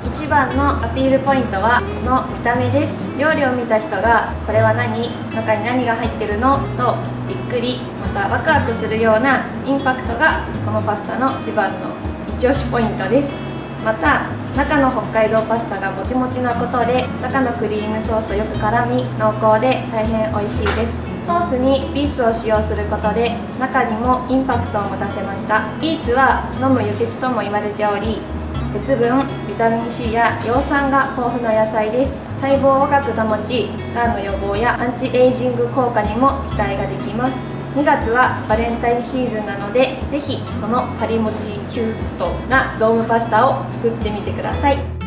一番のアピールポイントはこの見た目です。料理を見た人がこれは何、中に何が入ってるのとびっくり、またワクワクするようなインパクトがこのパスタの一番の一押しポイントです。また中の北海道パスタがもちもちなことで、中のクリームソースとよく絡み濃厚で大変美味しいです。ソースにビーツを使用することで中にもインパクトを持たせました。ビーツは飲む輸血とも言われており、鉄分、ビタミン C や葉酸が豊富な野菜です。細胞を若く保ち、がんの予防やアンチエイジング効果にも期待ができます。2月はバレンタインシーズンなので、ぜひこのパリもちキュートなドームパスタを作ってみてください。